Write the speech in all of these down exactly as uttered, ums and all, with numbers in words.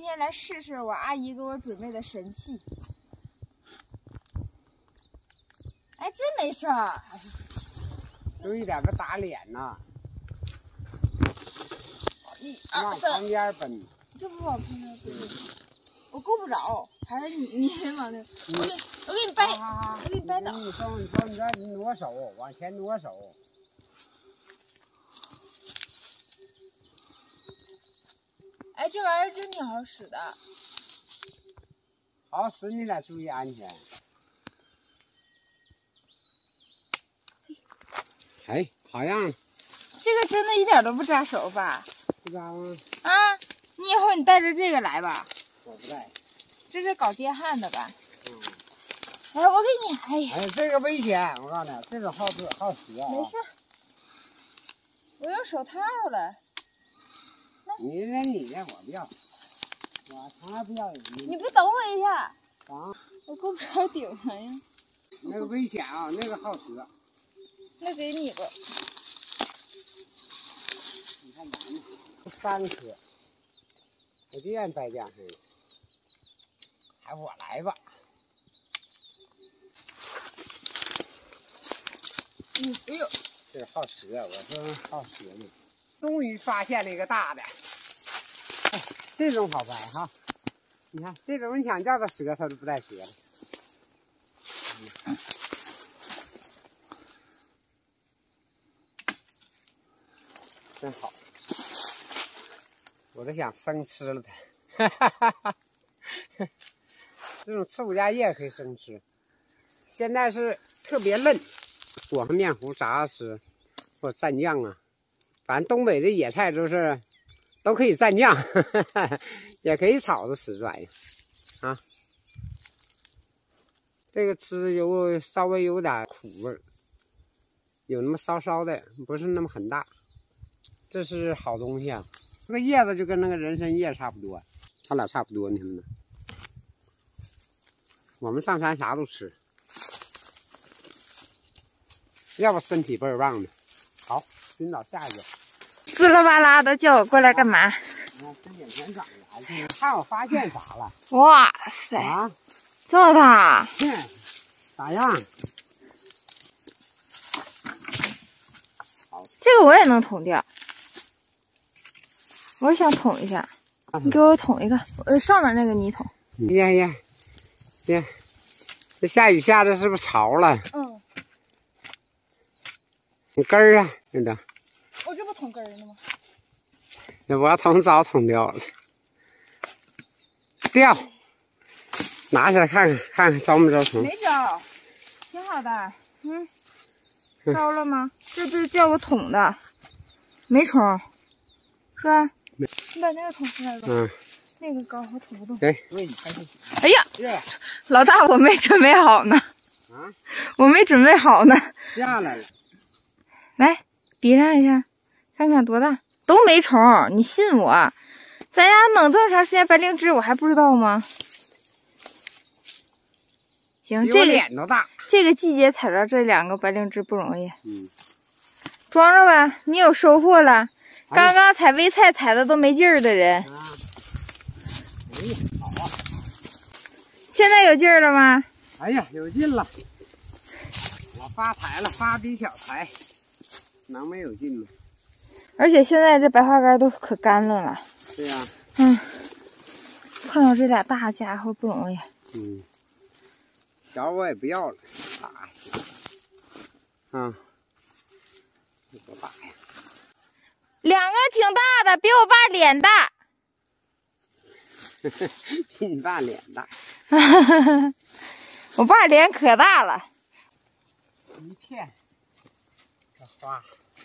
天来试试我阿姨给我准备的神器。哎，真没事儿。 注意点，别打脸呐！ 一往二三， 旁边奔。 这不往旁边奔，我够不着，还是你你往那。我给我给你掰， 啊、 我给你掰倒。 你说你说你这挪手，往前挪手。 哎，这玩意儿真挺好使的。 好使，你得注意安全。哎，好样！ 这个真的一点都不扎手吧？ 不扎吗？ 啊，你以后你带着这个来吧。 我不带。 这是搞电焊的吧？ 嗯。 哎，我给你，哎呀。 哎，这个危险，我告诉你，这种好使好使啊。 没事。我用手套了。 你那你的我不要，我从来不要你。 你不等我一下？ 等。 我够不着顶上呀。 那个危险啊，那个好使。 那给你吧。 你看咱们都三颗，我就愿意掰这样式的。还我来吧。 嗯，哎呦， 这好使啊！我说好使呢。终于发现了一个大的，哎，这种好掰哈。你看这种，你想叫它折，它都不带折的。嗯真好，我都想生吃了它。哈哈哈！这种刺骨家叶可以生吃，现在是特别嫩，裹上面糊炸着吃，或者蘸酱啊。反正东北的野菜都是都可以蘸酱，呵呵也可以炒着吃这玩意啊。这个吃有稍微有点苦味儿，有那么稍稍的，不是那么很大。这是好东西啊！这个叶子就跟那个人参叶差不多，它俩差不多，你看没？我们上山啥都吃，要不身体倍儿棒呢。好，寻找下一个。 滋啦吧啦的叫我过来干嘛？ 你看这眼前长的，你看我发现啥了？ 哇塞！ 啊， 这么大！ 哼，咋样？好， 这个我也能捅掉。我想捅一下，你给我捅一个，呃，上面那个你捅。 呀呀呀！这下雨下的是不是潮了？ 嗯。 你根儿啊，那个。 我这不捅根儿呢吗？ 那我要捅早捅掉了。掉，拿起来看看，看看招没招虫？ 没招，挺好的。嗯。招了吗？这就是叫我捅的，没虫，是吧？ 没。 你把那个捅出来吧。 嗯。 那个高我捅不动。 给。 哎呀，老大，我没准备好呢。 啊？ 我没准备好呢。 下来了。 来，比上一下，看看多大，都没虫，你信我？咱家弄这么长时间白灵芝，我还不知道吗？行，这个脸都大。 这个季节采着这两个白灵芝不容易。 嗯。 装着吧，你有收获了。刚刚采微菜采的都没劲儿的人。 啊。哎呀，好啊！ 现在有劲儿了吗？ 哎呀，有劲了！我发财了，发笔小财，能没有劲吗？ 而且现在这白花干都可干了了。 对呀、啊。 嗯。碰到这俩大家伙不容易。 嗯。小我也不要了，大些。嗯。这多大呀？ 两个挺大的，比我爸脸大。 比你爸脸大。 我爸脸可大了。 一片。这花。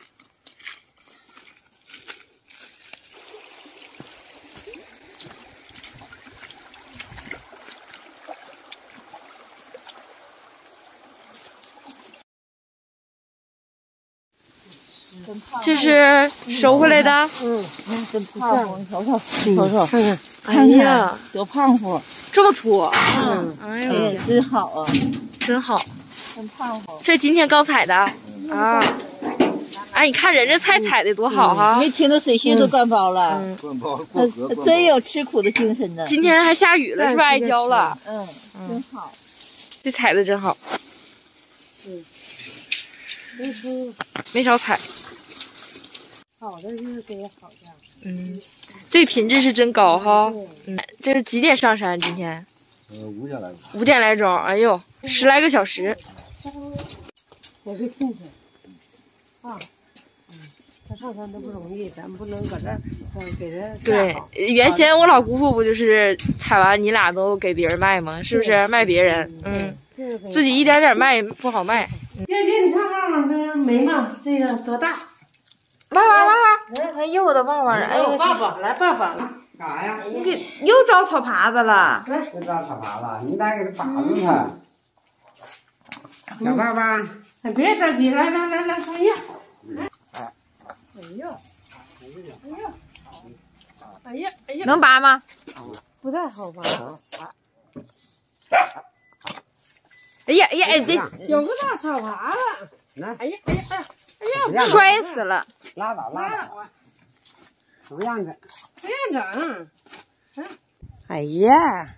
这是收回来的。 嗯，那真胖乎，你瞅瞅， 瞅瞅，看看， 哎呀，多胖乎， 这么粗。 嗯， 哎呦， 真好啊， 真好， 真胖乎。 这今天刚采的啊。 哎，你看人这菜采的多好哈！ 没听着水性都干包了， 灌包过河， 真有吃苦的精神呢。 今天还下雨了，是吧？挨浇了。 嗯，真好。 这采的真好。 嗯，没吃， 没少采。 好的就是给好的。 嗯，这品质是真高哈。嗯，这是几点上山？今天？ 呃，五点来钟。 五点来钟，哎呦，十来个小时。 也是新鲜。啊。他上山都不容易，咱不能搁这儿，嗯，给人。 对，原先我老姑父不就是采完你俩都给别人卖吗？是不是卖别人？嗯，自己一点点卖不好卖。 姐姐，你看旺旺这眉毛这个多大？ 旺旺旺旺，还又的旺旺了！哎呦， 抱抱，来抱抱。 干啥呀？ 你给又招草耙子了。 来， 又招草耙子，你得给它把住它。小爸爸， 哎，别着急，来来来来，哎呀。哎呦，哎呦，哎呀，哎呀， 能拔吗？ 不太好拔。 哎呀哎呀哎，别有个大草耙子。 来， 哎呀哎呀哎呀， 摔死了！ 拉倒拉倒，不让整， 不让整。 哎呀，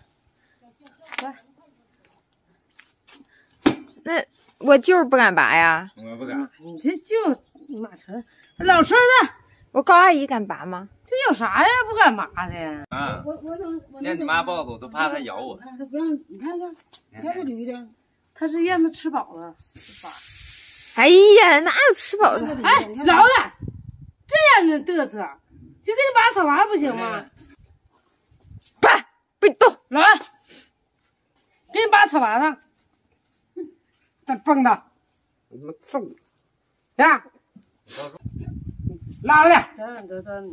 那我就是不敢拔呀。 我不敢。 你这就马成老孙子， 我高阿姨敢拔吗？ 这有啥呀？不敢拔的。 啊！ 我我能我能让你妈抱着我，都怕它咬我。 看他不让你看看，你看这驴的， 他是让他吃饱了拔。 哎呀，哪有吃饱的？ 哎，老子这样就嘚瑟，就给你拔草耙子不行吗？ 拔，不许动！ 老子给你拔草耙子。 再蹦跶，我他妈揍你！呀，拉回来！ 等等等，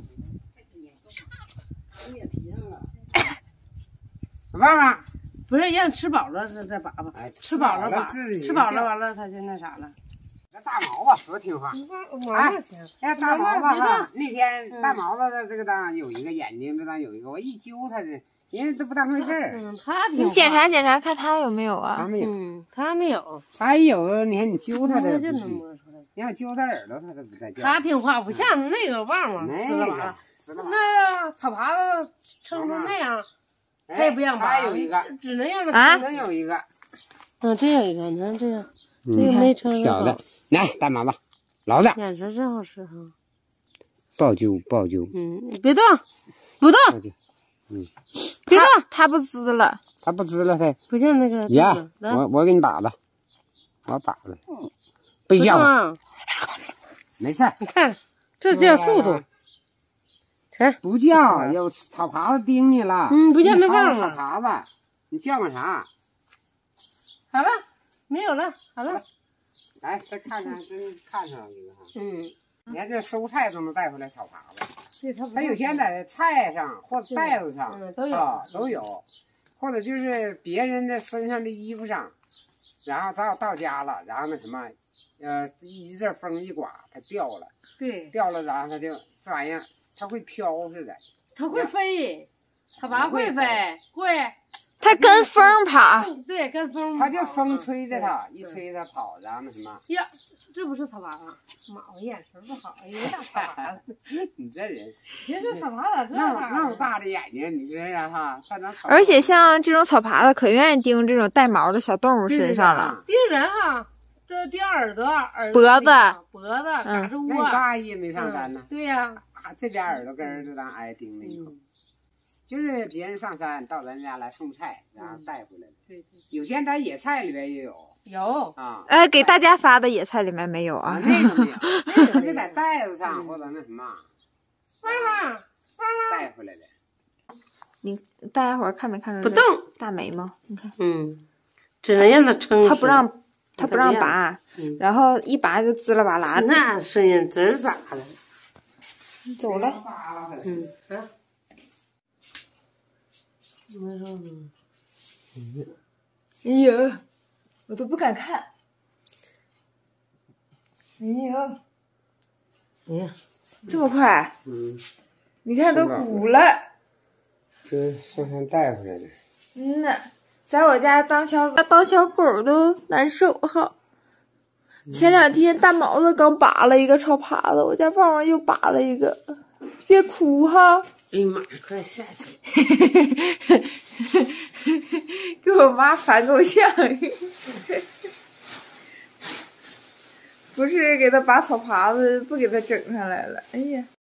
旺旺， 不是让吃饱了再再拔吧？ 哎， 吃饱了拔， 自己吃饱了完了他就那啥了。 那大毛子多听话。 毛子行。 哎，大毛子哈，那天大毛子的这个当有一个眼睛，这当有一个，我一揪他的，人家都不当回事儿。 嗯，他挺。 你检查检查看他有没有啊？ 他没有， 嗯，他没有。 他有，你看你揪他的就不许， 能摸出来。 你要揪他耳朵，他都不在叫。 他听话，不像那个旺旺那滋了完了。 死了。 那草耙子撑成那样，他也不让拔。 他有一个， 只能让他啊， 真有一个。 嗯，真有一个，你看这个，这个没撑小的，来大毛子，老的， 眼神真好使哈。 不好揪，不好揪。 嗯，别动，不动， 嗯， 别动， 他不滋了， 他不滋了，他不像那个。 爷，我我给你把子，我把子，不叫，没事。 你看，这叫速度。看， 不叫，有草耙子叮你了。 嗯，不像那旺草旺。 耙子，你叫个啥？ 好了，没有了，好了。 来，再看看，真看上一个哈。 嗯， 你看这蔬菜都能带回来草耙子， 对，它它有些在菜上或者袋子上， 嗯，都有啊都有，或者就是别人的身上的衣服上，然后咱要到家了，然后那什么，呃，一阵风一刮，它掉了， 对， 掉了，然后它就这玩意儿，它会飘似的， 它会飞，草耙会飞，会。 它跟风跑。 对，跟风。 它就风吹着它，一吹它跑，然后那什么。 呀，这不是草耙子，妈，我眼神不好，以为大草耙子。 你这人， 其实这草耙子那么那么大的眼睛，你这呀哈，还能草。 而且像这种草耙子，可愿意叮这种带毛的小动物身上了。 叮人哈，这叮耳朵、耳脖子、 脖子、胳肢窝。 那你大爷没上山呢？ 对呀， 啊，这边耳朵根儿就当挨叮了一口。就是别人上山到咱家来送菜，然后带回来的。 对对， 有些在野菜里边也有。 有啊。 哎，给大家发的野菜里面没有啊？ 那个没有，那个是在袋子上或者那什么。 妈妈，妈妈带回来的。 你大家伙儿看没看着？ 不动大眉毛，你看。 嗯，只能让它撑。 他不让，他不让拔，然后一拔就滋啦吧啦。 那声音滋儿咋了？ 走了。 嗯啊。我说， 哎呀，我都不敢看。哎呀， 哎呀， 这么快？ 嗯， 你看都鼓了。 这上山带回来的。 嗯呐，在我家当小当小狗都难受哈。 前两天大毛子刚拔了一个草耙子，我家旺旺又拔了一个，别哭哈！ 哎呀妈呀，快下去！ 给我妈烦够呛，不是给他拔草耙子，不给他整上来了。哎呀，